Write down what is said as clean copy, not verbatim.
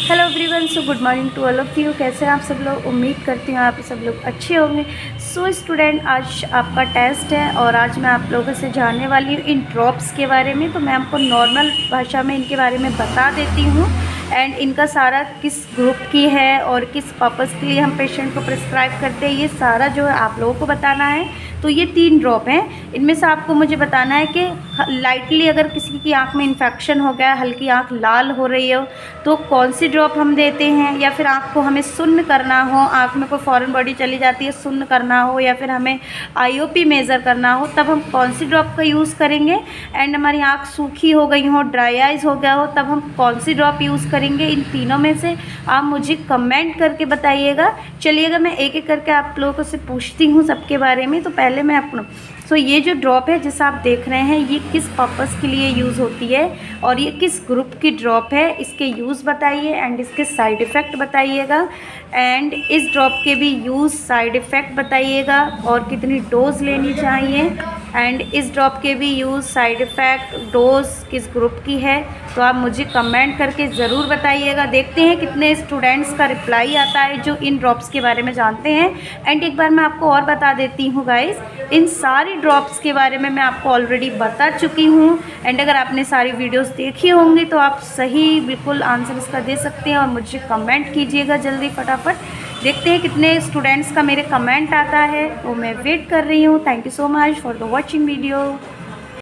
Hello everyone, so good morning to all of you. कैसे हैं आप सब लोग? उम्मीद करती हूँ आप सब लोग अच्छे होंगे। सो स्टूडेंट, आज आपका टेस्ट है और आज मैं आप लोगों से जानने वाली हूँ इन ड्रॉप्स के बारे में। तो मैं आपको नॉर्मल भाषा में इनके बारे में बता देती हूँ एंड इनका सारा किस ग्रुप की है और किस पर्पज़ के लिए हम पेशेंट को प्रिस्क्राइब करते हैं, ये सारा जो है आप लोगों को बताना है। तो ये 3 ड्रॉप हैं, इनमें से आपको मुझे बताना है कि लाइटली अगर किसी की आंख में इन्फेक्शन हो गया, हल्की आंख लाल हो रही हो, तो कौन सी ड्रॉप हम देते हैं, या फिर आंख को हमें सुन्न करना हो, आंख में कोई फॉरेन बॉडी चली जाती है, सुन्न करना हो, या फिर हमें आईओपी मेज़र करना हो, तब हम कौन सी ड्रॉप का यूज़ करेंगे। एंड हमारी आंख सूखी हो गई हो, ड्राई आइज़ हो गया हो, तब हम कौन सी ड्रॉप यूज़ करेंगे। इन तीनों में से आप मुझे कमेंट करके बताइएगा। चलिएगा मैं एक एक करके आप लोगों से पूछती हूँ सबके बारे में। तो पहले मैं अपना ये जो ड्रॉप है जिसे आप देख रहे हैं, ये किस पर्पज़ के लिए यूज़ होती है और ये किस ग्रुप की ड्रॉप है, इसके यूज़ बताइए एंड इसके साइड इफ़ेक्ट बताइएगा। एंड इस ड्रॉप के भी यूज़, साइड इफ़ेक्ट बताइएगा और कितनी डोज लेनी चाहिए। एंड इस ड्रॉप के भी यूज़, साइड इफ़ेक्ट, डोज किस ग्रुप की है, तो आप मुझे कमेंट करके ज़रूर बताइएगा। देखते हैं कितने स्टूडेंट्स का रिप्लाई आता है जो इन ड्रॉप्स के बारे में जानते हैं। एंड एक बार मैं आपको और बता देती हूँ गाइस, इन सारी ड्रॉप्स के बारे में मैं आपको ऑलरेडी बता चुकी हूँ। एंड अगर आपने सारी वीडियोस देखी होंगी तो आप सही बिल्कुल आंसर इसका दे सकते हैं और मुझे कमेंट कीजिएगा जल्दी फटाफट। देखते हैं कितने स्टूडेंट्स का मेरे कमेंट आता है, वो मैं वेट कर रही हूँ। Thank you so much for the watching video.